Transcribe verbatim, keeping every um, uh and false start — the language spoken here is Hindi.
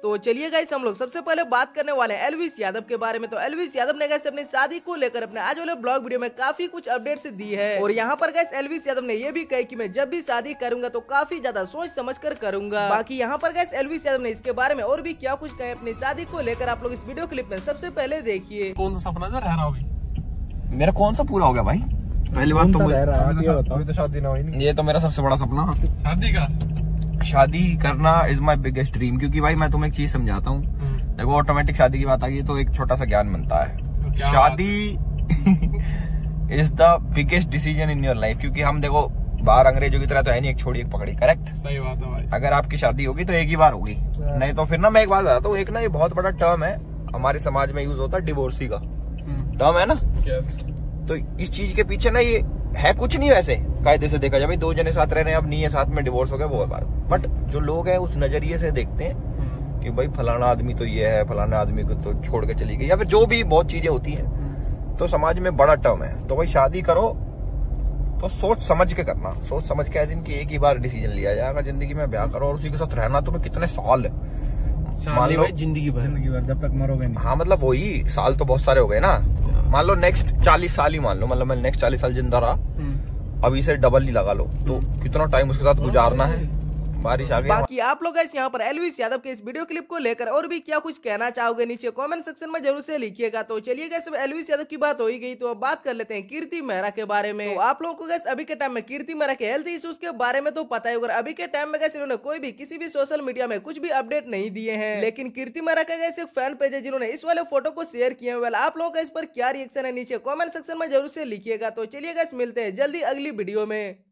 तो चलिए गाइस हम लोग सबसे पहले बात करने वाले हैं एलविश यादव के बारे में। तो एलविश यादव ने गाइस अपनी शादी को लेकर अपने आज वाले ब्लॉग वीडियो में काफी कुछ अपडेट्स दी है और यहाँ पर गाइस एलविश यादव ने ये भी कहा कि मैं जब भी शादी करूंगा तो काफी ज्यादा सोच समझ कर करूंगा। बाकी यहाँ पर गाइस एलविश यादव ने इसके बारे में और भी क्या कुछ कहे अपनी शादी को लेकर, आप लोग इस वीडियो क्लिप में सबसे पहले देखिए। कौन सा सपना था रह रहा अभी? मेरा कौन सा पूरा हो गया भाई? पहली बात तो अभी तो शादी ना हुई नहीं। ये तो मेरा सबसे बड़ा सपना शादी का शादी करना इज माई बिगेस्ट ड्रीम। क्योंकि भाई मैं तुम्हें एक चीज समझाता हूँ, देखो ऑटोमेटिक शादी की बात आ गई तो एक छोटा सा ज्ञान बनता है। शादी is the biggest decision in your life. क्योंकि हम देखो बाहर अंग्रेजों की तरह तो है नहीं, एक छोड़ी एक पकड़ी, करेक्ट? सही बात है भाई। अगर आपकी शादी होगी तो एक ही बार होगी, नहीं तो फिर ना मैं एक बात बताता हूँ, एक ना ये बहुत बड़ा टर्म है हमारे समाज में यूज होता है, डिवोर्सी का टर्म है ना। तो इस चीज के पीछे ना ये है कुछ नहीं, वैसे कायदे से देखा जाए भाई दो जने साथ रह रहे हैं, अब नहीं है साथ में, डिवोर्स हो गया वो बात। बट जो लोग हैं उस नजरिए से देखते हैं कि भाई फलाना आदमी तो ये है, फलाना आदमी को तो छोड़ के चली गई, या फिर जो भी बहुत चीजें होती हैं, तो समाज में बड़ा टर्म है। तो भाई शादी करो तो सोच समझ के करना, सोच समझ के जिनकी एक ही बार डिसीजन लिया जाएगा जिंदगी में, ब्याह करो और उसी के साथ रहना तुम्हें कितने साल मान लो जिंदगी भर, जिंदगी भर जब तक मरोगे नहीं। हाँ मतलब वही साल तो बहुत सारे हो गए ना, मान लो नेक्स्ट चालीस साल ही मान लो, मतलब मैं नेक्स्ट चालीस साल जिंदा रहा, अभी से डबल ही लगा लो, तो कितना टाइम उसके साथ गुजारना है। बारिश आ गई। बाकी आप लोग गाइस यहाँ पर एलविश यादव के इस वीडियो क्लिप को लेकर और भी क्या कुछ कहना चाहोगे नीचे कमेंट सेक्शन में जरूर से लिखिएगा। तो चलिए गाइस अब एलविश यादव की बात हो ही गई तो अब बात कर लेते हैं कीर्ति मेहरा के बारे में। तो आप लोगों को गाइस अभी के टाइम में कीर्ति मेहरा के हेल्थ इश्यूज के बारे में तो पता ही होगा। अभी के टाइम में गाइस इन्होंने कोई भी किसी भी सोशल मीडिया में कुछ भी अपडेट नहीं दिए हैं, लेकिन कीर्ति मेहरा का गाइस एक फैन पेज है जिन्होंने इस वाले फोटो को शेयर किया है। आप लोगों का इस पर क्या रिएक्शन है नीचे कमेंट सेक्शन में जरूर से लिखिएगा। तो चलिए गाइस मिलते हैं जल्दी अगली वीडियो में।